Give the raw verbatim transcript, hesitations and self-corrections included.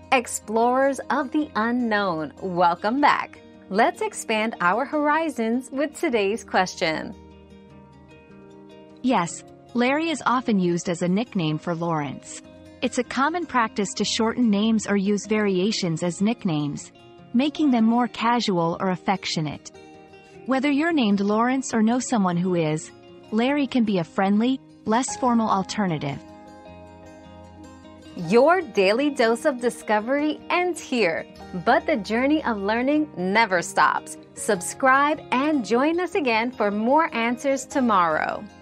Explorers of the unknown, welcome back. Let's expand our horizons with today's question. Yes, Larry is often used as a nickname for Lawrence. It's a common practice to shorten names or use variations as nicknames, making them more casual or affectionate. Whether you're named Lawrence or know someone who is, Larry can be a friendly, less formal alternative. Your daily dose of discovery ends here, but the journey of learning never stops. Subscribe and join us again for more answers tomorrow.